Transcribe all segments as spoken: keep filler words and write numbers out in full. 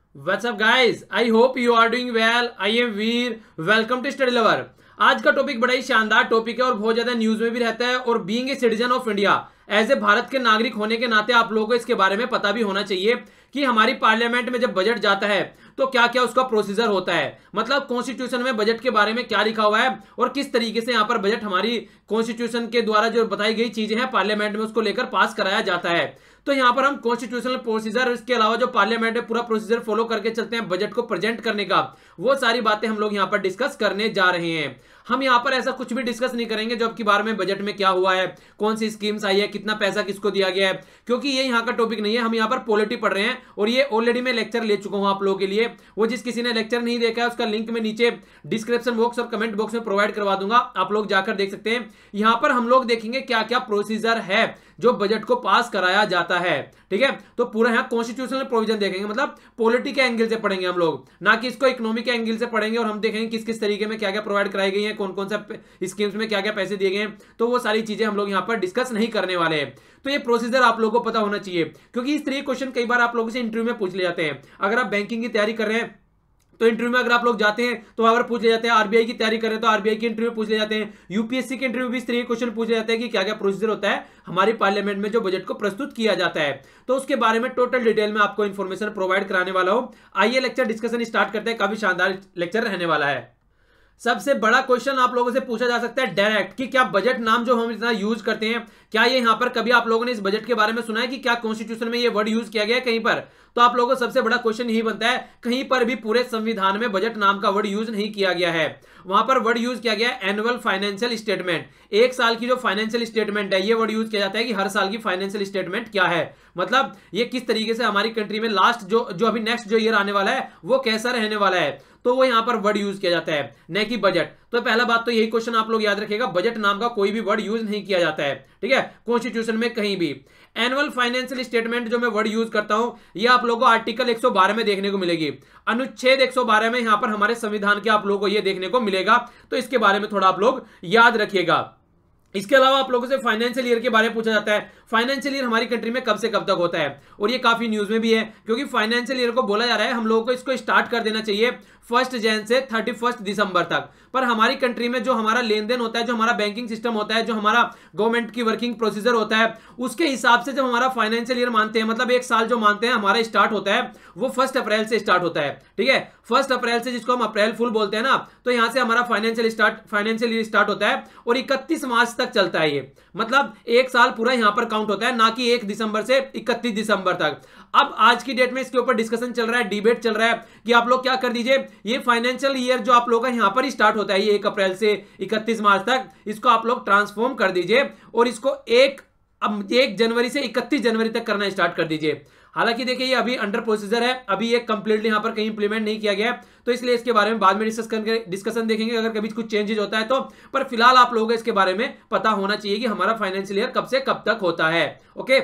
What's up guys? I hope you are doing well. I am Veer. Welcome to Study Lover. आज का topic बड़ा ही शानदार topic है और बहुत ज्यादा न्यूज में भी रहता है। और being a citizen of India, as a Bharat के नागरिक होने के नाते आप लोगों को इसके बारे में पता भी होना चाहिए कि हमारी पार्लियामेंट में जब बजट जाता है तो क्या क्या उसका प्रोसीजर होता है। मतलब कॉन्स्टिट्यूशन में बजट के बारे में क्या लिखा हुआ है और किस तरीके से यहाँ पर बजट हमारी कॉन्स्टिट्यूशन के द्वारा जो बताई गई चीजें हैं पार्लियामेंट में उसको लेकर पास कराया जाता है। तो यहाँ पर हम कॉन्स्टिट्यूशनल प्रोसीजर, इसके अलावा जो पार्लियामेंट में पूरा प्रोसीजर फॉलो करके चलते हैं बजट को प्रेजेंट करने का, वो सारी बातें हम लोग यहाँ पर डिस्कस करने जा रहे हैं। हम यहाँ पर ऐसा कुछ भी डिस्कस नहीं करेंगे जो आपकी बार में बजट में क्या हुआ है, कौन सी स्कीम्स आई है, कितना पैसा किसको दिया गया है, क्योंकि ये यहाँ का टॉपिक नहीं है। हम यहाँ पर पॉलिटी पढ़ रहे हैं और ये ऑलरेडी मैं लेक्चर ले चुका हूँ आप लोगों के लिए। वो जिस किसी ने लेक्चर नहीं देखा है उसका लिंक में नीचे डिस्क्रिप्शन बॉक्स और कमेंट बॉक्स में प्रोवाइड करवा दूंगा, आप लोग जाकर देख सकते हैं। यहाँ पर हम लोग देखेंगे क्या क्या प्रोसीजर है जो बजट को पास कराया जाता है। ठीक है, तो पूरा यहाँ कॉन्स्टिट्यूशनल प्रोविजन देखेंगे, मतलब पॉलिटी के एंगल से पढ़ेंगे हम लोग, ना कि इसको इकोनॉमिक के एंगल से पढ़ेंगे। और हम देखेंगे किस किस तरीके में क्या क्या प्रोवाइड कराई गई है, कौन कौन सा स्कीम्स में क्या क्या पैसे दिए गए हैं, तो वो सारी चीजें हम लोग यहाँ पर डिस्कस नहीं करने वाले हैं। तो ये प्रोसीजर आप लोगों को पता होना चाहिए, क्योंकि इस तरह क्वेश्चन कई बार आप लोगों से इंटरव्यू में पूछ ले जाते हैं। अगर आप बैंकिंग की तैयारी कर रहे हैं तो इंटरव्यू में अगर आप लोग जाते हैं तो वहां पर पूछ ले जाते हैं। आरबीआई की तैयारी कर रहे हैं तो आरबीआई की इंटरव्यू पूछ ले जाते हैं। यूपीएससी के इंटरव्यू भी इस तरह के क्वेश्चन पूछ ले जाते हैं कि क्या क्या प्रोसीजर होता है हमारी पार्लियामेंट में जो बजट को प्रस्तुत किया जाता है। तो उसके बारे में टोटल डिटेल में आपको इन्फॉर्मेशन प्रोवाइड कराने वाला हूं। आइए लेक्चर डिस्कशन स्टार्ट करते हैं। काफी शानदार लेक्चर रहने वाला है। सबसे बड़ा क्वेश्चन आप लोगों से पूछा जा सकता है डायरेक्ट कि क्या बजट नाम जो हम इतना यूज करते हैं, क्या ये यहां पर कभी आप लोगों ने इस बजट के बारे में सुना है कि क्या कॉन्स्टिट्यूशन में ये वर्ड यूज किया गया है कहीं पर? तो आप लोगों को सबसे बड़ा क्वेश्चन यही बनता है, कहीं पर भी पूरे संविधान में बजट नाम का वर्ड यूज नहीं किया गया है। वहां पर वर्ड यूज किया गया है एनुअल फाइनेंशियल स्टेटमेंट। एक साल की जो फाइनेंशियल स्टेटमेंट है ये वर्ड यूज किया जाता है कि हर साल की फाइनेंशियल स्टेटमेंट क्या है, मतलब ये किस तरीके से हमारी कंट्री में लास्ट जो जो अभी नेक्स्ट जो ईयर आने वाला है वो कैसा रहने वाला है, तो वो यहां पर वर्ड यूज किया जाता है, न कि बजट। तो पहला बात तो यही क्वेश्चन आप लोग याद रखिएगा, बजट नाम का कोई भी वर्ड यूज नहीं किया जाता है। ठीक है, कॉन्स्टिट्यूशन में कहीं भी। एनुअल फाइनेंशियल स्टेटमेंट जो मैं वर्ड यूज करता हूं ये आप लोगों को आर्टिकल एक सौ बारह में देखने को मिलेगी। अनुच्छेद एक सौ बारह में यहां पर हमारे संविधान के आप लोगों को ये देखने को मिलेगा, तो इसके बारे में थोड़ा आप लोग याद रखिएगा। इसके अलावा आप लोगों से फाइनेंशियल ईयर के बारे में पूछा जाता है, फाइनेंशियल ईयर हमारी कंट्री में कब से कब तक होता है, और ये काफी न्यूज में भी है, क्योंकि फाइनेंशियल ईयर को बोला जा रहा है हम लोगों को इसको स्टार्ट कर देना चाहिए फर्स्ट जैन से थर्टी फर्स्ट दिसंबर तक। पर हमारी कंट्री में जो हमारा लेन देन होता है, जो हमारा बैंकिंग सिस्टम होता है, जो हमारा गवर्नमेंट की वर्किंग प्रोसीजर होता है, उसके हिसाब से जब हमारा फाइनेंशियल ईयर मानते हैं, मतलब एक साल जो मानते हैं हमारा स्टार्ट होता है वो फर्स्ट अप्रैल से स्टार्ट होता है। ठीक है, फर्स्ट अप्रैल से, जिसको हम अप्रैल फुल बोलते हैं ना, तो यहां से हमारा financial start financial year start होता है और इकतीस मार्च तक चलता है ये, मतलब एक साल पूरा यहां पर काउंट होता है, ना कि एक दिसंबर से इकतीस दिसंबर तक। अब आज की डेट में इसके ऊपर डिस्कशन चल रहा है, डिबेट चल रहा है कि आप लोग क्या कर दीजिए, ये फाइनेंशियल ईयर जो आप लोगों का यहां पर स्टार्ट होता है ये एक अप्रैल से इकतीस मार्च तक, इसको आप लोग ट्रांसफॉर्म कर दीजिए और इसको एक अब एक जनवरी से इकतीस जनवरी तक करना स्टार्ट कर दीजिए। हालांकि देखिए ये अभी अंडर प्रोसीजर है, अभी ये कंप्लीटली यहां पर कहीं इंप्लीमेंट नहीं किया गया है, तो इसलिए इसके बारे में बाद में डिस्कस करके डिस्कशन देखेंगे अगर कभी कुछ चेंजेस होता है तो। पर फिलहाल आप लोगों को इसके बारे में पता होना चाहिए कि हमारा फाइनेंशियल ईयर कब से कब तक होता है। ओके,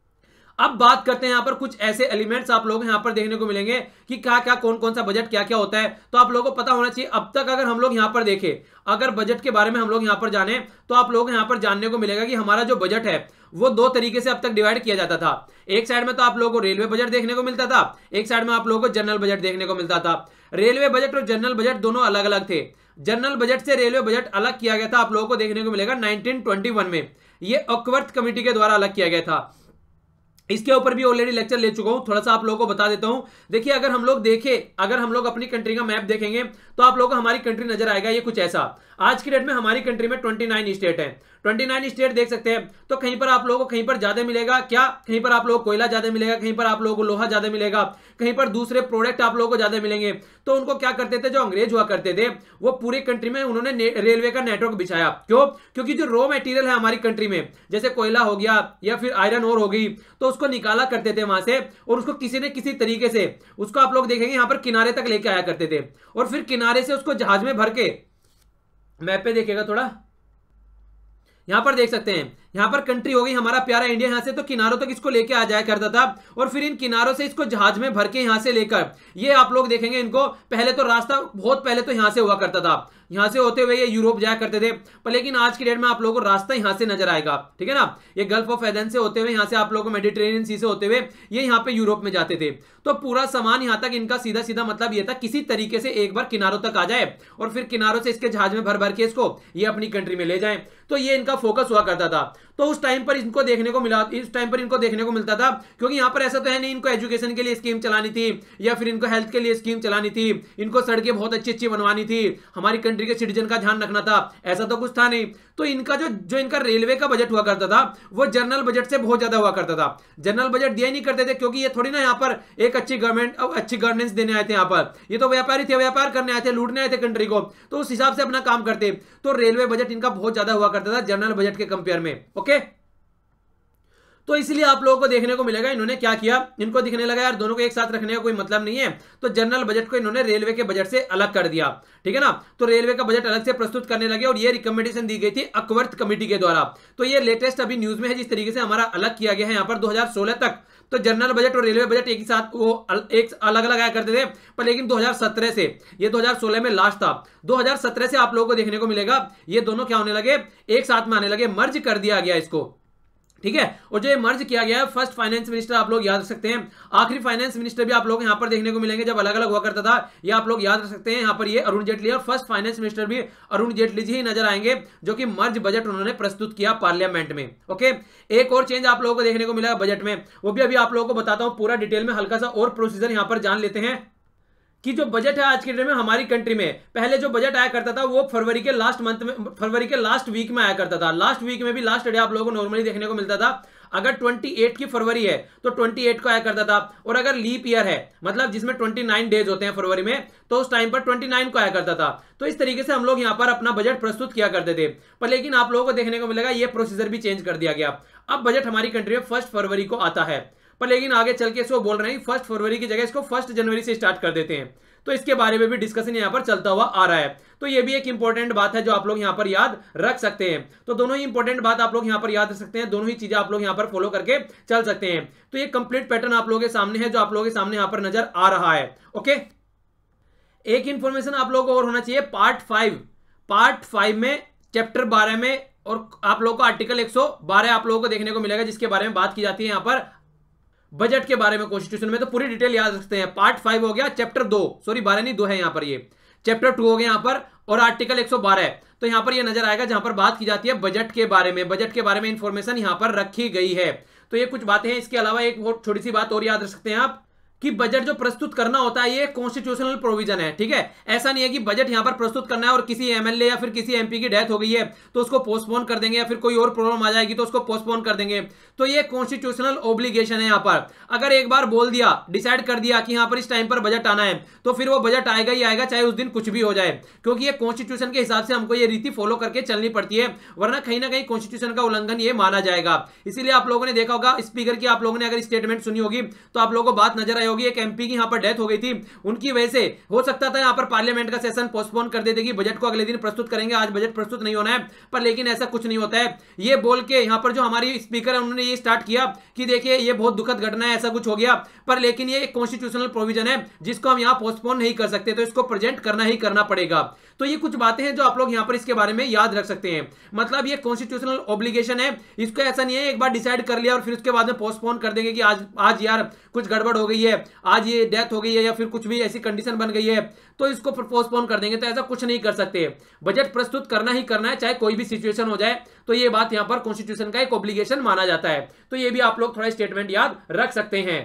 अब बात करते हैं यहां पर कुछ ऐसे एलिमेंट्स आप लोग यहां पर देखने को मिलेंगे कि क्या क्या कौन कौन सा बजट क्या क्या होता है, तो आप लोगों को पता होना चाहिए। अब तक अगर हम लोग यहां पर देखें, अगर बजट के बारे में हम लोग यहां पर जाने तो आप लोग यहां पर जानने को मिलेगा कि हमारा जो बजट है वो दो तरीके से अब तक डिवाइड किया जाता था। एक साइड में तो आप लोगों को रेलवे बजट देखने को मिलता था, एक साइड में आप लोगों को जनरल बजट देखने को मिलता था। रेलवे बजट और जनरल बजट दोनों अलग अलग थे। जनरल बजट से रेलवे बजट अलग किया गया था, आप लोगों को देखने को मिलेगा नाइनटीन ट्वेंटी वन में, ये अकवर्थ कमेटी के द्वारा अलग किया गया था। इसके ऊपर भी ऑलरेडी लेक्चर ले चुका हूं, थोड़ा सा आप लोगों को बता देता हूं। देखिए अगर हम लोग देखें, अगर हम लोग अपनी कंट्री का मैप देखेंगे तो आप लोगों को हमारी कंट्री नजर आएगा ये कुछ ऐसा। आज की डेट में हमारी कंट्री में उनतीस स्टेट है, उनतीस स्टेट देख सकते हैं। तो कहीं पर आप लोगों को कहीं पर ज्यादा मिलेगा क्या, कहीं पर आप लोगों को कोयला ज्यादा मिलेगा, कहीं पर आप लोगों को लोहा ज्यादा मिलेगा, कहीं पर दूसरे प्रोडक्ट आप लोगों को ज्यादा मिलेंगे। तो उनको क्या करते थे, जो अंग्रेज हुआ करते थे वो पूरी कंट्री में उन्होंने रेलवे का नेटवर्क बिछाया। क्यों? क्योंकि जो रॉ मटेरियल है हमारी कंट्री में, जैसे कोयला हो गया या फिर आयरन ओर हो गई, तो उसको निकाला करते थे वहां से और उसको किसी न किसी तरीके से उसको आप लोग देखेंगे यहां पर किनारे तक लेके आया करते थे और फिर किनारे से उसको जहाज में भर के, मैप पे देखिएगा थोड़ा, यहां पर देख सकते हैं यहाँ पर कंट्री हो गई हमारा प्यारा इंडिया, यहाँ से तो किनारों तक इसको लेके आ जाया करता था और फिर इन किनारों से इसको जहाज में भर के यहाँ से लेकर, ये आप लोग देखेंगे इनको पहले तो रास्ता बहुत पहले तो यहाँ से हुआ करता था, यहाँ से होते हुए ये यूरोप जाया करते थे, पर लेकिन आज की डेट में आप लोगों को रास्ता यहाँ से नजर आएगा, ठीक है ना। ये गल्फ ऑफ एथेंस से होते हुए यहाँ से आप लोगों को मेडिटेरेनियन सी से होते हुए ये यहाँ पे यूरोप में जाते थे। तो पूरा सामान यहाँ तक इनका सीधा सीधा मतलब ये था किसी तरीके से एक बार किनारों तक आ जाए और फिर किनारों से इसके जहाज में भर भर के इसको ये अपनी कंट्री में ले जाएं, तो ये इनका फोकस हुआ करता था। तो उस टाइम पर इनको देखने को मिला इस टाइम पर इनको देखने को मिलता था, क्योंकि यहाँ पर ऐसा तो है नहीं इनको एजुकेशन के लिए स्कीम चलानी थी या फिर इनको हेल्थ के लिए स्कीम चलानी थी, इनको सड़कें बहुत अच्छी अच्छी बनवानी थी, हमारी कंट्री के सिटीजन का ध्यान रखना था, ऐसा तो कुछ था नहीं। तो इनका जो जो इनका रेलवे का बजट हुआ करता था वो जनरल बजट से बहुत ज्यादा हुआ करता था। जनरल बजट दिया ही नहीं करते थे, क्योंकि ये थोड़ी ना यहाँ पर एक अच्छी गवर्नमेंट अच्छी गवर्नेंस देने आए थे, यहाँ पर ये तो व्यापारी थे, व्यापार करने आए थे, लूटने आए थे कंट्री को, तो उस हिसाब से अपना काम करते। तो रेलवे बजट इनका बहुत ज्यादा हुआ करता था जनरल बजट के कंपेयर में। ओके, तो इसलिए आप लोगों को देखने को मिलेगा इन्होंने क्या किया, इनको दिखने लगा यार दोनों को एक साथ रखने का कोई मतलब नहीं है, तो जनरल बजट को इन्होंने रेलवे के बजट से अलग कर दिया, ठीक है ना। तो रेलवे का बजट अलग से प्रस्तुत करने लगे और ये रिकमेंडेशन दी गई थी अकवर्थ कमेटी के द्वारा। तो ये लेटेस्ट अभी न्यूज में है जिस तरीके से हमारा अलग किया गया है यहाँ पर दो हजार सोलह तक। तो जनरल बजट और रेलवे बजट एक ही साथ वो एक अलग अलग आया करते थे, पर लेकिन दो हजार सत्रह से, ये दो हजार सोलह में लास्ट था, दो हजार सत्रह से आप लोगों को देखने को मिलेगा ये दोनों क्या होने लगे, एक साथ में आने लगे, मर्ज कर दिया गया इसको, ठीक है। और जो ये मर्ज किया गया है, फर्स्ट फाइनेंस मिनिस्टर आप लोग याद रख सकते हैं, आखिरी फाइनेंस मिनिस्टर भी आप लोग यहाँ पर देखने को मिलेंगे जब अलग अलग हुआ करता था, ये आप लोग याद रख सकते हैं। यहाँ पर ये अरुण जेटली और फर्स्ट फाइनेंस मिनिस्टर भी अरुण जेटली जी ही नजर आएंगे, जो कि मर्ज बजट उन्होंने प्रस्तुत किया पार्लियामेंट में। ओके, एक और चेंज आप लोगों को देखने को मिला बजट में, वो भी अभी आप लोगों को बताता हूं पूरा डिटेल में, हल्का सा और प्रोसीजर यहाँ पर जान लेते हैं कि जो बजट है आज के डेट में हमारी कंट्री में, पहले जो बजट आया करता था वो फरवरी के लास्ट मंथ में, फरवरी के लास्ट वीक में आया करता था। लास्ट वीक में भी लास्ट डे आप लोगों को नॉर्मली देखने को मिलता था। अगर अट्ठाईस की फरवरी है तो अट्ठाईस को आया करता था, और अगर लीप ईयर है मतलब जिसमें उनतीस डेज होते हैं फरवरी में, तो उस टाइम पर उनतीस को आया करता था। तो इस तरीके से हम लोग यहाँ पर अपना बजट प्रस्तुत किया करते थे, पर लेकिन आप लोगों को देखने को मिलेगा ये प्रोसीजर भी चेंज कर दिया गया। अब बजट हमारी कंट्री में फर्स्ट फरवरी को आता है, पर लेकिन आगे चल के इसको बोल रहे हैं फर्स्ट फरवरी की जगह इसको फर्स्ट जनवरी से स्टार्ट कर देते हैं। तो इसके बारे में भी डिस्कशन यहाँ पर चलता हुआ आ रहा है। तो ये भी एक इंपॉर्टेंट बात है जो आप लोग यहाँ पर याद रख सकते हैं। तो दोनों ही इंपॉर्टेंट बात आप लोग यहाँ पर याद रख सकते हैं, दोनों ही चीजें आप लोग यहाँ पर फॉलो करके चल सकते हैं। तो ये कंप्लीट पैटर्न आप लोगों के सामने है जो आप लोगों के सामने यहाँ पर नजर आ रहा है। ओके, एक इंफॉर्मेशन आप लोगों को और होना चाहिए, पार्ट फाइव पार्ट फाइव में चैप्टर बारह में और आप लोगों को आर्टिकल एक सौ बारह आप लोगों को देखने को मिलेगा, जिसके बारे में बात की जाती है यहाँ पर बजट के बारे में कॉन्स्टिट्यूशन में। तो पूरी डिटेल याद रखते हैं। पार्ट फाइव हो गया, चैप्टर दो, सॉरी बारह नहीं दो है यहाँ पर, ये चैप्टर टू हो गया यहाँ पर, और आर्टिकल एक सौ बारह। तो यहाँ पर ये नजर आएगा जहां पर बात की जाती है बजट के बारे में, बजट के बारे में इंफॉर्मेशन यहाँ पर रखी गई है। तो ये कुछ बातें हैं। इसके अलावा एक और छोटी सी बात और याद रख सकते हैं आप कि बजट जो प्रस्तुत करना होता है ये कॉन्स्टिट्यूशनल प्रोविजन है, ठीक है। ऐसा नहीं है कि बजट यहां पर प्रस्तुत करना है और किसी एमएलए या फिर किसी एमपी की डेथ हो गई है तो उसको पोस्टपोन कर देंगे, या फिर कोई और प्रॉब्लम आ जाएगी तो उसको पोस्टपोन कर देंगे। तो ये कॉन्स्टिट्यूशनल ऑब्लिगेशन है। यहां पर अगर एक बार बोल दिया, डिसाइड कर दिया कि यहां पर इस टाइम पर बजट आना है, तो फिर वो बजट आएगा ही आएगा, चाहे उस दिन कुछ भी हो जाए, क्योंकि ये कॉन्स्टिट्यूशन के हिसाब से हमको ये रीति फॉलो करके चलनी पड़ती है, वरना कहीं ना कहीं कॉन्स्टिट्यूशन का उल्लंघन ये माना जाएगा। इसीलिए आप लोगों ने देखा होगा स्पीकर की, आप लोगों ने अगर स्टेटमेंट सुनी होगी तो आप लोगों को बात नजर आई होगी, एक एमपी की पर डेथ हो गई थी, उनकी वजह से हो सकता था यहां पर पार्लियामेंट का सेशन पोस्टपोन कर देते कि बजट को अगले दिन प्रस्तुत करेंगे, आज बजट प्रस्तुत नहीं होना है। पर लेकिन ऐसा कुछ नहीं होता है। ये बोल के यहां पर जो हमारी स्पीकर है उन्होंने ये स्टार्ट किया कि देखिए ये बहुत दुखद घटना है, ऐसा कुछ हो गया, पर लेकिन ये एक कॉन्स्टिट्यूशनल प्रोविजन है जिसको हम यहां पोस्टपोन नहीं कर सकते, तो इसको प्रेजेंट करना ही करना पड़ेगा। तो ये कुछ बातें हैं जो आप लोग यहां पर इसके बारे में याद रख सकते हैं। मतलब ये कॉन्स्टिट्यूशनल ऑब्लिगेशन है, इसको ऐसा नहीं है एक बार डिसाइड कर लिया और फिर उसके बाद में पोस्टपोन कर देंगे कि आज आज यार कुछ गड़बड़ हो गई है, आज ये डेथ हो गई है या फिर कुछ भी ऐसी कंडीशन बन गई है तो इसको पोस्टपोन कर देंगे। तो ऐसा कुछ नहीं कर सकते, बजट प्रस्तुत करना ही करना है, चाहे कोई भी सिचुएशन हो जाए। तो ये बात यहां पर कॉन्स्टिट्यूशन का एक ऑब्लिगेशन माना जाता है। तो ये भी आप लोग थोड़ा स्टेटमेंट याद रख सकते हैं।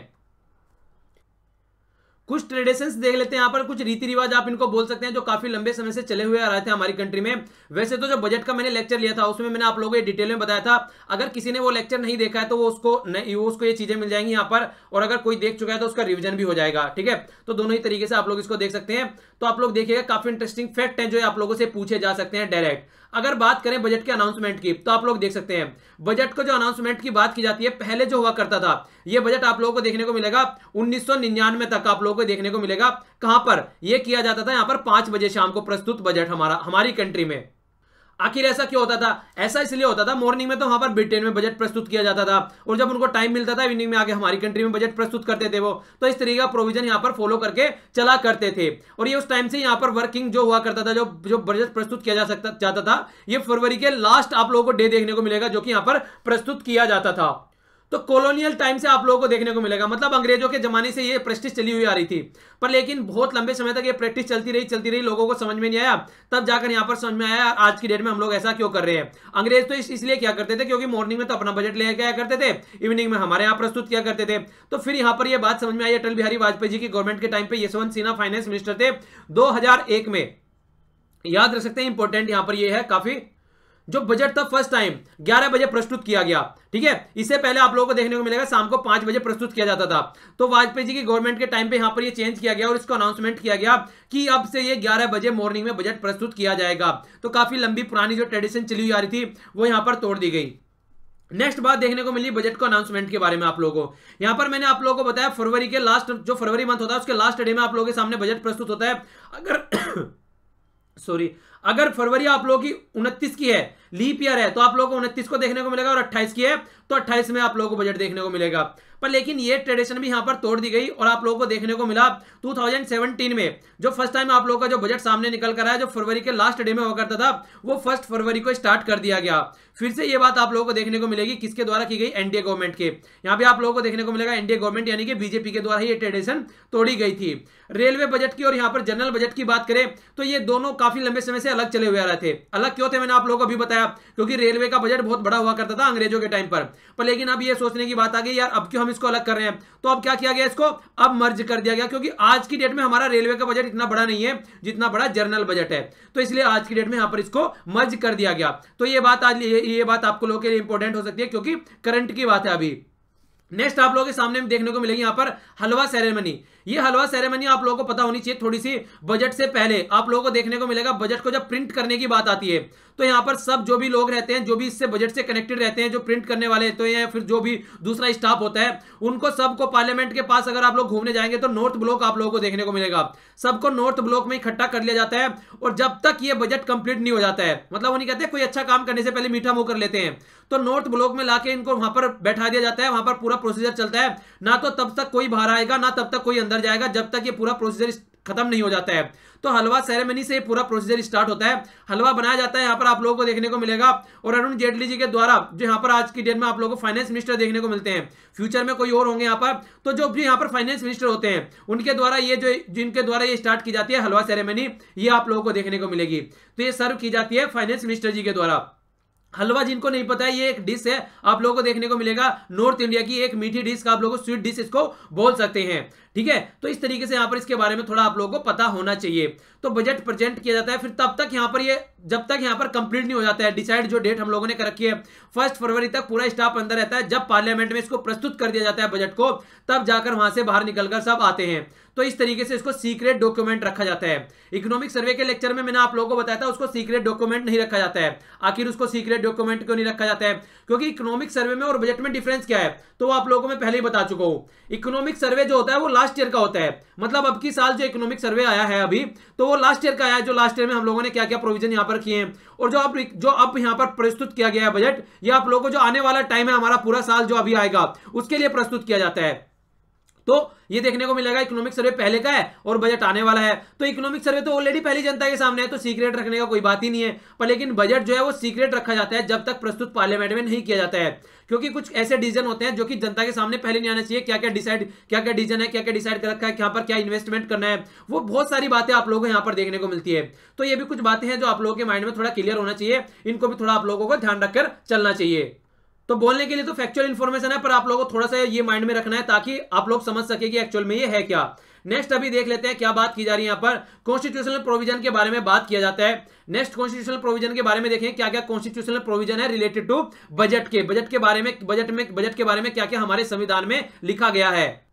कुछ ट्रेडिशंस देख लेते हैं यहाँ पर, कुछ रीति रिवाज आप इनको बोल सकते हैं जो काफी लंबे समय से चले हुए आ रहे थे हमारी कंट्री में। वैसे तो जो बजट का मैंने लेक्चर लिया था उसमें मैंने आप लोगों को डिटेल में बताया था, अगर किसी ने वो लेक्चर नहीं देखा है तो वो उसको नहीं, वो उसको ये चीजें मिल जाएंगी यहाँ पर, और अगर कोई देख चुका है तो उसका रिविजन भी हो जाएगा, ठीक है। तो दोनों ही तरीके से आप लोग इसको देख सकते हैं। तो आप लोग देखिएगा काफी इंटरेस्टिंग फैक्ट है जो आप लोगों से पूछे जा सकते हैं डायरेक्ट। अगर बात करें बजट के अनाउंसमेंट की तो आप लोग देख सकते हैं बजट को जो अनाउंसमेंट की बात की जाती है, पहले जो हुआ करता था ये बजट आप लोगों को देखने को मिलेगा उन्नीस सौ निन्यानवे तक आप लोगों को देखने को मिलेगा। कहां पर ये किया जाता था, यहां पर पांच बजे शाम को प्रस्तुत बजट हमारा हमारी कंट्री में। आखिर ऐसा क्यों होता था? ऐसा इसलिए होता था, मॉर्निंग में तो वहां पर ब्रिटेन में बजट प्रस्तुत किया जाता था और जब उनको टाइम मिलता था इवनिंग में आके हमारी कंट्री में बजट प्रस्तुत करते थे वो। तो इस तरीके का प्रोविजन यहां पर फॉलो करके चला करते थे और ये उस टाइम से यहां पर वर्किंग जो हुआ करता था, जो जो बजट प्रस्तुत किया जा सकता जाता था, ये फरवरी के लास्ट आप लोगों को डे देखने को मिलेगा जो कि यहां पर प्रस्तुत किया जाता था। तो कॉलोनियल टाइम से आप लोगों को देखने को मिलेगा, मतलब अंग्रेजों के जमाने से ये प्रैक्टिस चली हुई आ रही थी, पर लेकिन बहुत लंबे समय तक ये प्रैक्टिस चलती रही चलती रही लोगों को समझ में नहीं आया, तब जाकर यहां पर समझ में आया आज की डेट में हम लोग ऐसा क्यों कर रहे हैं। अंग्रेज तो इस, इसलिए क्या करते थे क्योंकि मॉर्निंग में तो अपना बजट लेकर आया करते थे, इवनिंग में हमारे यहाँ प्रस्तुत किया करते थे। तो फिर यहां पर यह बात समझ में आई अटल बिहारी वाजपेयी जी की गवर्नमेंट के टाइम पे, यशवंत सिन्हा फाइनेंस मिनिस्टर थे दो हजार एक में, याद रख सकते हैं, इंपॉर्टेंट यहां पर यह है काफी। जो बजट था फर्स्ट टाइम ग्यारह बजे प्रस्तुत किया गया, ठीक है। इससे पहले आप लोगों को देखने को मिलेगा शाम को पांच बजे प्रस्तुत किया जाता था। तो वाजपेयी जी की गवर्नमेंट के टाइम पे यहां पर ये चेंज किया गया और इसको अनाउंसमेंट किया गया कि अब से ये ग्यारह बजे मॉर्निंग में बजट प्रस्तुत किया जाएगा। तो काफी लंबी पुरानी जो ट्रेडिशन चली हुई आ रही थी वो यहां पर तोड़ दी गई। नेक्स्ट बात देखने को मिली बजट को अनाउंसमेंट के बारे में आप लोगों को। यहां पर मैंने आप लोगों को बताया फरवरी के लास्ट, जो फरवरी मंथ होता है उसके लास्ट डे में आप लोगों के सामने बजट प्रस्तुत होता है। अगर सॉरी अगर फरवरी आप लोगों की उनतीस की है, लीप ईयर है, तो आप लोगों को उनतीस को देखने को मिलेगा और अट्ठाईस की है तो अट्ठाईस में आप लोगों को बजट देखने को मिलेगा। पर लेकिन ये ट्रेडिशन भी यहां पर तोड़ दी गई और आप लोगों को देखने को मिला दो हज़ार सत्रह में जो फर्स्ट टाइम आप लोगों का जो बजट सामने निकल कर आया, जो फरवरी के लास्ट डे में हुआ करता था, वो फर्स्ट फरवरी को स्टार्ट कर दिया गया। फिर से ये बात आप लोगों को देखने को मिलेगी किसके द्वारा की गई, एनडीए गवर्नमेंट के। यहां पे आप लोगों को देखने को मिलेगा एनडीए गवर्नमेंट यानी कि बीजेपी के द्वारा ये ट्रेडिशन तोड़ी गई थी। रेलवे बजट की और यहां पर जनरल बजट की बात करें तो ये दोनों काफी लंबे समय से अलग चले हुए आ रहे थे। अलग क्यों थे मैंने आप लोगों को अभी बताया, क्योंकि रेलवे का बजट बहुत बड़ा हुआ करता था अंग्रेजों के टाइम पर। पर लेकिन अब ये सोचने की बात आ गई यार अब क्यों हम इसको अलग कर रहे हैं, तो अब क्या किया गया, इसको अब मर्ज कर दिया गया, क्योंकि आज की डेट में हमारा रेलवे का बजट इतना बड़ा नहीं है जितना बड़ा जनरल बजट है। तो इसलिए आज की डेट में यहां पर इसको मर्ज कर दिया गया। तो ये बात आज ये, ये बात आपको लोगों के लिए इंपॉर्टेंट हो सकती है क्योंकि करंट की बात है अभी। नेक्स्ट आप लोगों के सामने देखने को मिलेगी यहां पर हलवा सेरेमनी। ये हलवा सेरेमनी आप लोगों को पता होनी चाहिए थोड़ी सी, बजट से पहले आप लोगों को देखने को मिलेगा बजट को जब प्रिंट करने की बात आती है तो यहां पर सब जो भी लोग रहते हैं, जो भी इससे बजट से कनेक्टेड रहते हैं, जो प्रिंट करने वाले तो या फिर जो भी दूसरा स्टाफ होता है, उनको सबको पार्लियामेंट के पास अगर आप लोग घूमने जाएंगे तो नॉर्थ ब्लॉक आप लोगों को देखने को मिलेगा। सबको नॉर्थ ब्लॉक में इकट्ठा कर लिया जाता है और जब तक ये बजट कंप्लीट नहीं हो जाता है, मतलब वो नहीं कहते कोई अच्छा काम करने से पहले मीठा मुंह कर लेते हैं, तो नॉर्थ ब्लॉक में लाके इनको वहां पर बैठा दिया जाता है। वहां पर पूरा प्रोसीजर चलता है, ना तो तब तक कोई बाहर आएगा ना तब तक कोई अंदर जाएगा जब तक ये पूरा प्रोसीजर खत्म नहीं हो जाता है। तो हलवा सेरेमनी से पूरा प्रोसीजर स्टार्ट होता है, हलवा बनाया जाता है, यहां पर आप लोगों को देखने को मिलेगा। और अरुण जेटली जी के द्वारा जो यहां पर आज की डेट में आप लोगों को फाइनेंस मिनिस्टर देखने को मिलते हैं, फ्यूचर में कोई और होंगे यहां पर, तो जो भी यहां पर फाइनेंस मिनिस्टर होते हैं उनके द्वारा ये जो जिनके द्वारा ये स्टार्ट की जाती है हलवा सेरेमनी, ये आप लोगों को देखने को मिलेगी। तो ये सर्व की जाती है फाइनेंस मिनिस्टर जी के द्वारा। हलवा जिनको नहीं पता है ये एक डिश है, आप लोगों को देखने को मिलेगा नॉर्थ इंडिया की एक मीठी डिश का, आप लोगों को स्वीट डिश इसको बोल सकते हैं, ठीक है। तो इस तरीके से यहां पर इसके बारे में थोड़ा आप लोगों को पता होना चाहिए। तो बजट प्रेजेंट किया जाता है, फिर तब तक यहां पर ये जब तक यहां पर कंप्लीट नहीं हो जाता है, डिसाइड जो डेट हम लोगों ने कर रखी है फर्स्ट फरवरी तक पूरा स्टाफ अंदर रहता है। जब पार्लियामेंट में इसको प्रस्तुत कर दिया जाता है बजट को, तब जाकर वहां से बाहर निकलकर सब आते हैं। तो इस तरीके से इसको सीक्रेट डॉक्यूमेंट रखा जाता है। इकोनॉमिक सर्वे के लेक्चर में मैंने आप लोगों को बताया था उसको सीक्रेट डॉक्यूमेंट नहीं रखा जाता है। आखिर उसको सीक्रेट डॉक्यूमेंट क्यों नहीं रखा जाता है, क्योंकि इकोनॉमिक सर्वे में और बजट में डिफरेंस क्या है तो आप लोगों को मैं पहले ही बता चुका हूं। इकोनॉमिक सर्वे जो होता है वो लास्ट ईयर का होता है, मतलब अब की साल जो इकोनॉमिक सर्वे आया है अभी तो वो लास्ट ईयर का आया है, जो लास्ट ईयर में हम लोगों ने क्या क्या प्रोविजन यहां पर किए हैं और जो अब जो अब यहां पर प्रस्तुत किया गया है बजट, ये आप लोगों को जो आने वाला टाइम है हमारा पूरा साल जो अभी आएगा उसके लिए प्रस्तुत किया जाता है। तो ये देखने को मिलेगा इकोनॉमिक सर्वे पहले का है और बजट आने वाला है। तो इकोनॉमिक सर्वे तो ऑलरेडी पहली जनता के सामने है, तो सीक्रेट रखने का कोई बात ही नहीं है। पर लेकिन बजट जो है वो सीक्रेट रखा जाता है जब तक प्रस्तुत पार्लियामेंट में नहीं किया जाता है, क्योंकि कुछ ऐसे डिसीजन होते हैं जो कि जनता के सामने पहले नहीं आना चाहिए। क्या क्या डिसाइड क्या क्या डिसीजन है, क्या क्या डिसाइड कर रखा है, यहाँ पर क्या इन्वेस्टमेंट करना है, वो बहुत सारी बातें आप लोगों को यहाँ पर देखने को मिलती है। तो ये भी कुछ बातें हैं जो आप लोगों के माइंड में थोड़ा क्लियर होना चाहिए, इनको भी थोड़ा आप लोगों को ध्यान रखकर चलना चाहिए। तो बोलने के लिए तो फैक्चुअल इन्फॉर्मेशन है, पर आप लोगों को थोड़ा सा ये माइंड में रखना है ताकि आप लोग समझ सके कि एक्चुअल में ये है क्या। नेक्स्ट अभी देख लेते हैं क्या बात की जा रही है। यहाँ पर कॉन्स्टिट्यूशनल प्रोविजन के बारे में बात किया जाता है। नेक्स्ट कॉन्स्टिट्यूशनल प्रोविजन के बारे में देखें क्या क्या कॉन्स्टिट्यूशनल प्रोविजन है रिलेटेड टू बजट के बजट के बारे में बजट में बजट के बारे में क्या क्या हमारे संविधान में लिखा गया है।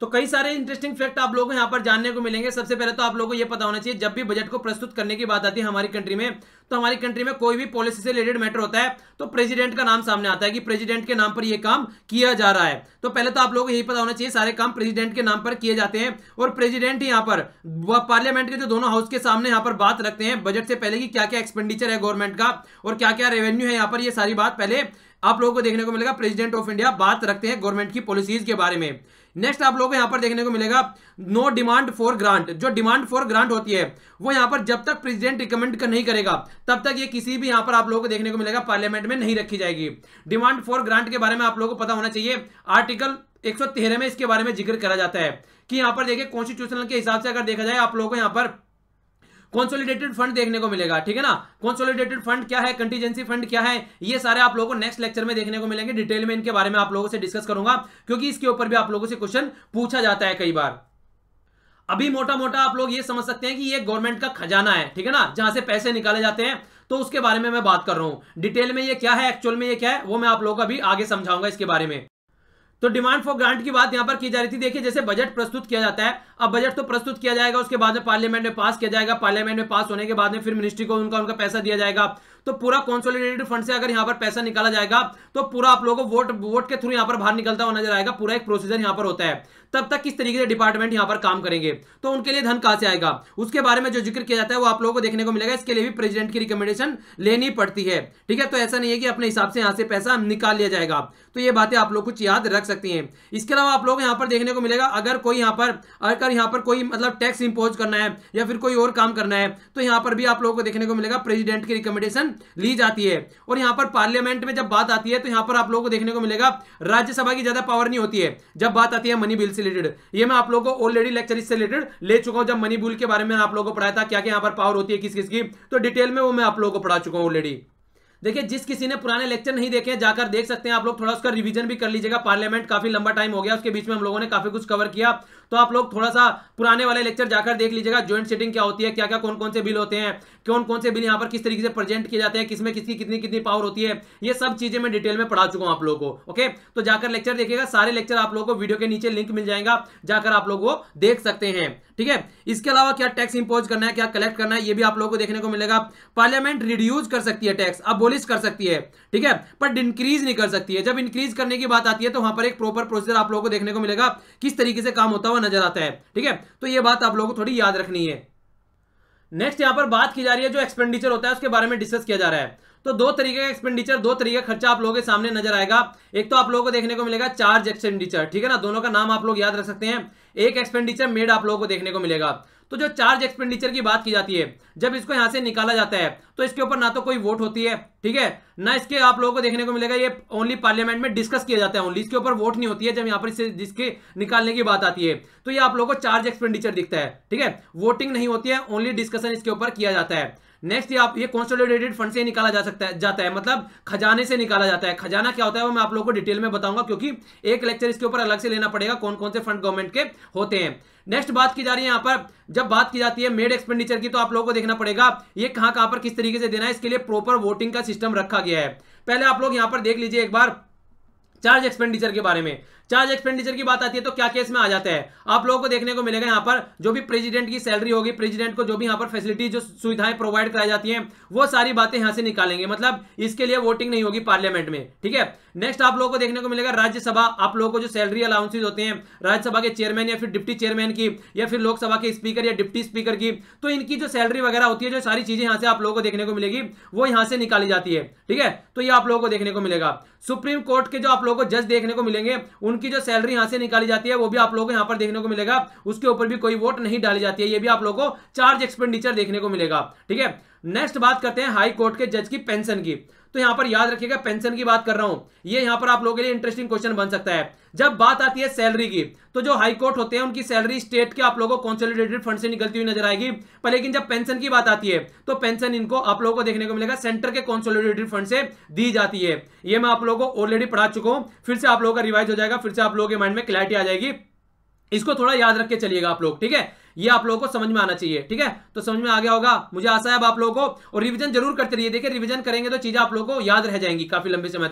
तो कई सारे इंटरेस्टिंग फैक्ट आप लोगों को यहाँ पर जानने को मिलेंगे। सबसे पहले तो आप लोगों को ये पता होना चाहिए, जब भी बजट को प्रस्तुत करने की बात आती है हमारी कंट्री में, तो हमारी कंट्री में कोई भी पॉलिसी से रिलेटेड मैटर होता है तो प्रेसिडेंट का नाम सामने आता है कि प्रेसिडेंट के नाम पर यह काम किया जा रहा है। तो पहले तो आप लोगों को यही पता होना चाहिए, सारे काम प्रेसिडेंट के नाम पर किए जाते हैं और प्रेसिडेंट ही यहाँ पर पार्लियामेंट के जो दोनों हाउस के सामने यहाँ पर बात रखते हैं बजट से पहले कि क्या क्या एक्सपेंडिचर है गवर्नमेंट का और क्या क्या रेवेन्यू है। यहाँ पर ये सारी बात पहले आप लोगों को देखने को मिलेगा, प्रेसिडेंट ऑफ इंडिया बात रखते हैं गवर्नमेंट की पॉलिसीज के बारे में। नेक्स्ट आप लोगों को यहां पर देखने को मिलेगा नो डिमांड फॉर ग्रांट। जो डिमांड फॉर ग्रांट होती है वो यहां पर जब तक प्रेसिडेंट रिकमेंड कर नहीं करेगा तब तक ये किसी भी यहां पर आप लोगों को देखने को मिलेगा पार्लियामेंट में नहीं रखी जाएगी। डिमांड फॉर ग्रांट के बारे में आप लोगों को पता होना चाहिए, आर्टिकल एक सौ तेरह में इसके बारे में जिक्र करा जाता है कि यहां पर देखिए कॉन्स्टिट्यूशनल के हिसाब से अगर देखा जाए आप लोगों को यहां पर कंसोलिडेटेड फंड देखने को मिलेगा, ठीक है ना। कंसोलिडेटेड फंड क्या है, कंटीजेंसी फंड क्या है, ये सारे आप लोगों को नेक्स्ट लेक्चर में देखने को मिलेंगे। डिटेल में इनके बारे में आप लोगों से डिस्कस करूंगा क्योंकि इसके ऊपर भी आप लोगों से क्वेश्चन पूछा जाता है कई बार। अभी मोटा मोटा आप लोग ये समझ सकते हैं कि ये गवर्नमेंट का खजाना है, ठीक है ना, जहां से पैसे निकाले जाते हैं, तो उसके बारे में मैं बात कर रहा हूं। डिटेल में ये क्या है, एक्चुअल में ये क्या है, वो मैं आप लोगों को अभी आगे समझाऊंगा इसके बारे में। तो डिमांड फॉर ग्रांट की बात यहां पर की जा रही थी। देखिए जैसे बजट प्रस्तुत किया जाता है, अब बजट तो प्रस्तुत किया जाएगा, उसके बाद में पार्लियामेंट में पास किया जाएगा, पार्लियामेंट में पास होने के बाद में फिर मिनिस्ट्री को उनका उनका पैसा दिया जाएगा। तो पूरा कंसोलिडेटेड फंड से अगर यहां पर पैसा निकाला जाएगा तो पूरा आप लोगों को वोट वोट के थ्रू यहां पर बाहर निकलता हुआ नजर आएगा। पूरा एक प्रोसीजर यहां पर होता है। तब तक किस तरीके से डिपार्टमेंट यहां पर काम करेंगे, तो उनके लिए धन कहां से आएगा, उसके बारे में जो जिक्र किया जाता है वो आप लोगों को देखने को मिलेगा। इसके लिए भी प्रेसिडेंट की रिकमेंडेशन लेनी पड़ती है, ठीक है। तो ऐसा नहीं है कि अपने हिसाब से यहां से पैसा निकाल लिया जाएगा। तो ये बातें आप लोग कुछ याद रख सकती हैं। इसके अलावा आप लोग यहां पर देखने को मिलेगा, अगर कोई यहां पर अगर यहां पर कोई मतलब टैक्स इंपोज करना है या फिर कोई और काम करना है तो यहां पर भी आप लोगों को देखने को मिलेगा प्रेसिडेंट की रिकमेंडेशन ली जाती है। और यहां पर पार्लियामेंट में जब बात आती है तो यहां पर आप लोगों को देखने को मिलेगा राज्यसभा की ज्यादा पावर नहीं होती है जब बात आती है मनी बिल से रिलेटेड। ये मैं आप लोगों को ऑलरेडी लेक्चर इससे रिलेटेड ले चुका हूं, जब मनी बिल के बारे में आप लोगों को पढ़ाया था क्या क्या यहां पर पावर होती है किस किस की, तो डिटेल में वो मैं आप लोगों को पढ़ा चुका हूं ऑलरेडी। देखिए जिस किसी ने पुराने लेक्चर नहीं देखे जाकर देख सकते हैं आप लोग, थोड़ा उसका रिवीजन भी कर लीजिएगा। पार्लियामेंट काफी लंबा टाइम हो गया, उसके बीच में हम लोगों ने काफी कुछ कवर किया, तो आप लोग थोड़ा सा पुराने वाले लेक्चर जाकर देख लीजिएगा। ज्वाइंट सिटिंग क्या होती है, क्या क्या कौन कौन से बिल होते हैं, कौन कौन से बिल यहाँ पर किस तरीके से प्रेजेंट किए जाते हैं, किसमें किसकी कितनी कितनी पावर होती है, ये सब चीजें मैं डिटेल में पढ़ा चुका हूं आप लोगों को। ओके, तो जाकर लेक्चर देखिएगा, सारे लेक्चर आप लोगों को वीडियो के नीचे लिंक मिल जाएगा, जाकर आप लोग वो देख सकते हैं, ठीक है। इसके अलावा क्या टैक्स इंपोज करना है, क्या कलेक्ट करना है, ये भी आप लोगों को देखने को मिलेगा। पार्लियामेंट रिड्यूस कर सकती है टैक्स, अबोलिश कर सकती है, ठीक है, पर इंक्रीज नहीं कर सकती है। जब इंक्रीज करने की बात आती है तो वहां पर एक प्रॉपर प्रोसीजर आप लोगों को देखने को मिलेगा, किस तरीके से काम होता हुआ नजर आता है, ठीक है। तो ये बात आप लोगों को थोड़ी याद रखनी है। नेक्स्ट यहां पर बात की जा रही है जो एक्सपेंडिचर होता है उसके बारे में डिस्कस किया जा रहा है। तो दो तरीके का एक्सपेंडिचर, दो तरीके का खर्चा आप लोगों के सामने नजर आएगा। एक तो आप लोगों को देखने को मिलेगा चार्ज एक्सपेंडिचर, ठीक है ना, दोनों का नाम आप लोग याद रख सकते हैं। एक एक्सपेंडिचर मेड आप लोगों को देखने को मिलेगा। तो जो चार्ज एक्सपेंडिचर की बात की जाती है, जब इसको यहां से निकाला जाता है तो इसके ऊपर ना तो कोई वोट होती है, ठीक है, ना इसके आप लोगों को देखने को मिलेगा, ये ओनली पार्लियामेंट में डिस्कस किया जाता है, ओनली इसके ऊपर वोट नहीं होती है। जब यहां पर इसे जिसके निकालने की बात आती है तो ये आप लोगों को चार्ज एक्सपेंडिचर दिखता है, ठीक है, वोटिंग नहीं होती है, ओनली डिस्कशन इसके ऊपर किया जाता है। नेक्स्ट ये आप ये कंसोलिडेटेड फंड से निकाला जा सकता है जाता है मतलब खजाने से निकाला जाता है। खजाना क्या होता है वो मैं आप लोगों को डिटेल में बताऊंगा, क्योंकि एक लेक्चर इसके ऊपर अलग से लेना पड़ेगा, कौन कौन से फंड गवर्नमेंट के होते हैं। नेक्स्ट बात की जा रही है, यहां पर जब बात की जाती है मेड एक्सपेंडिचर की, तो आप लोगों को देखना पड़ेगा ये कहां कहां पर किस तरीके से देना है। इसके लिए प्रॉपर वोटिंग का सिस्टम रखा गया है। पहले आप लोग यहां पर देख लीजिए एक बार चार्ज एक्सपेंडिचर के बारे में। चार्ज एक्सपेंडिचर की बात आती है तो क्या केस में आ जाता है, आप लोगों को देखने को मिलेगा यहां पर जो भी प्रेसिडेंट की सैलरी होगी, प्रेसिडेंट को जो भी यहां पर फैसिलिटी जो सुविधाएं प्रोवाइड कराई जाती हैं वो सारी बातें यहां से निकालेंगे, मतलब इसके लिए वोटिंग नहीं होगी पार्लियामेंट में, ठीक है। नेक्स्ट आप लोगों को देखने को मिलेगा राज्यसभा, आप लोगों को जो सैलरी अलाउंसेज होते हैं राज्यसभा के चेयरमैन या फिर डिप्टी चेयरमैन की या फिर लोकसभा के स्पीकर या डिप्टी स्पीकर की, तो इनकी जो सैलरी वगैरह होती है, जो सारी चीजें यहां से आप लोगों को देखने को मिलेगी वो यहां से निकाली जाती है, ठीक है। तो ये आप लोगों को देखने को मिलेगा। सुप्रीम कोर्ट के जो आप लोगों को जज देखने को मिलेंगे उनकी जो सैलरी यहां से निकाली जाती है वो भी आप लोगों को यहां पर देखने को मिलेगा, उसके ऊपर भी कोई वोट नहीं डाली जाती है, ये भी आप लोगों को चार्ज एक्सपेंडिचर देखने को मिलेगा, ठीक है। नेक्स्ट बात करते हैं हाई कोर्ट के जज की पेंशन की। तो यहां पर याद रखिएगा पेंशन की बात कर रहा हूं, ये यहां पर आप लोगों के लिए इंटरेस्टिंग क्वेश्चन बन सकता है। जब बात आती है सैलरी की, तो जो हाई कोर्ट होते हैं उनकी सैलरी स्टेट के आप लोगों को कंसोलिडेटेड फंड से निकलती हुई नजर आएगी, पर लेकिन जब पेंशन की बात आती है तो पेंशन इनको आप लोगों को देखने को मिलेगा सेंटर के कंसोलिडेटेड फंड से दी जाती है। ये मैं आप लोगों को ऑलरेडी पढ़ा चुका हूं, फिर से आप लोगों का रिवाइज हो जाएगा, फिर से आप लोगों के माइंड में क्लैरिटी आ जाएगी। इसको थोड़ा याद रख के चलिएगा आप लोग, ठीक है, ये आप लोगों को समझ में आना चाहिए, ठीक है। तो समझ में आ गया होगा मुझे आशा है अब आप लोगों को, और रिवीजन जरूर करते रहिए। देखिए रिवीजन करेंगे तो चीजें आप लोगों को याद रह जाएंगी काफी लंबे समय तक।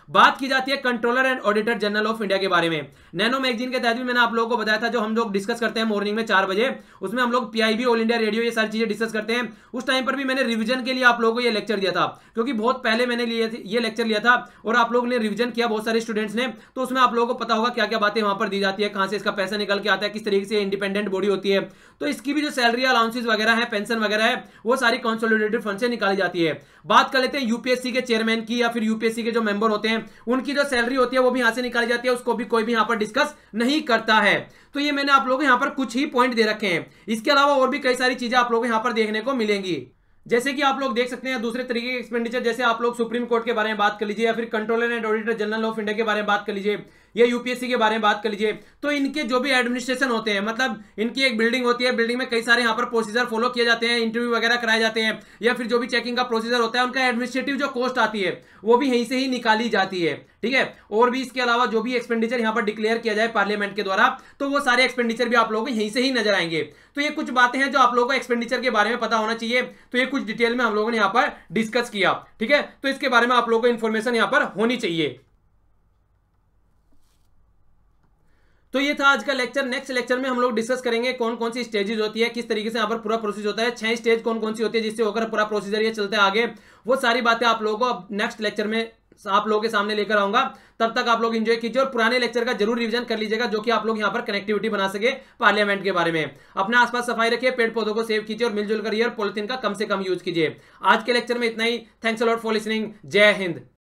बात की जाती है controller and auditor general of India के बारे में। नैनो मैगजीन के तहत भी मैंने आप लोगों को बताया था, जो हम लोग डिस्कस करते हैं मॉर्निंग में चार बजे, उसमें हम लोग पीआईबी, ऑल इंडिया रेडियो, ये सारी चीजें डिस्कस करते हैं। उस टाइम पर भी मैंने रिवीजन के लिए आप लोगों को ये लेक्चर दिया था, क्योंकि बहुत पहले मैंने ये लेक्चर लिया था और आप लोगों ने रिवीजन किया, बहुत सारे स्टूडेंट्स ने, तो उसमें आप लोगों को पता होगा क्या क्या बातें वहां पर दी जाती है, कहां से इसका पैसा निकल के आता है, किस तरीके से इंडिपेंडेंट बॉडी होती है। तो इसकी भी जो सैलरी अलाउंसेस वगैरह है, पेंशन वगैरह है, वो सारी कंसोलिडेटेड फंड से निकाली जाती है। बात कर लेते हैं यूपीएससी के चेयरमैन की या फिर यूपीएससी के जो मेंबर होते हैं उनकी जो सैलरी होती है वो भी यहां से निकाली जाती है, उसको भी कोई भी यहां पर डिस्कस नहीं करता है। तो ये मैंने आप लोगों को यहां पर कुछ ही पॉइंट दे रखे हैं। इसके अलावा और भी कई सारी चीजें आप लोगों को यहां पर देखने को मिलेंगी, जैसे कि आप लोग देख सकते हैं दूसरे तरीके के एक्सपेंडिचर, जैसे आप लोग सुप्रीम कोर्ट के बारे में बात कर लीजिए, या फिर controller and auditor general of India के बारे में बात कर लीजिए, या यूपीएससी के बारे में बात कर लीजिए। तो इनके जो भी एडमिनिस्ट्रेशन होते हैं, मतलब इनकी एक बिल्डिंग होती है, बिल्डिंग में कई सारे यहाँ पर प्रोसीजर फॉलो किए जाते हैं, इंटरव्यू वगैरह कराए जाते हैं, या फिर जो भी चेकिंग का प्रोसीजर होता है, उनका एडमिनिस्ट्रेटिव जो कॉस्ट आती है वो भी यहीं से ही निकाली जाती है, ठीक है। और भी इसके अलावा जो भी एक्सपेंडिचर यहाँ पर डिक्लेयर किया जाए पार्लियामेंट के द्वारा, तो वो सारे एक्सपेंडिचर भी आप लोगों को यहीं से ही नजर आएंगे। तो ये कुछ बातें हैं जो आप लोगों को एक्सपेंडिचर के बारे में पता होना चाहिए। तो ये कुछ डिटेल में हम लोगों ने यहाँ पर डिस्कस किया, ठीक है। तो इसके बारे में आप लोगों को इंफॉर्मेशन यहाँ पर होनी चाहिए। तो ये था आज का लेक्चर। नेक्स्ट लेक्चर में हम लोग डिस्कस करेंगे कौन कौन सी स्टेजेस होती है, किस तरीके से यहाँ पर पूरा प्रोसेस होता है, छह स्टेज कौन कौन सी होती है जिससे होकर पूरा प्रोसीजर ये चलते आगे। वो सारी बातें आप लोगों को नेक्स्ट लेक्चर में आप लोगों के सामने लेकर आऊंगा। तब तक आप लोग एंजॉय कीजिए और पुराने लेक्चर का जरूर रिवीजन कर लीजिएगा, जो कि आप लोग यहाँ पर कनेक्टिविटी बना सके पार्लियामेंट के बारे में। अपने आसपास सफाई रखिए, पेड़ पौधों को सेव कीजिए और मिलजुल कर पॉलिथीन का कम से कम यूज कीजिए। आज के लेक्चर में इतना ही। Thanks a lot for listening. जय हिंद।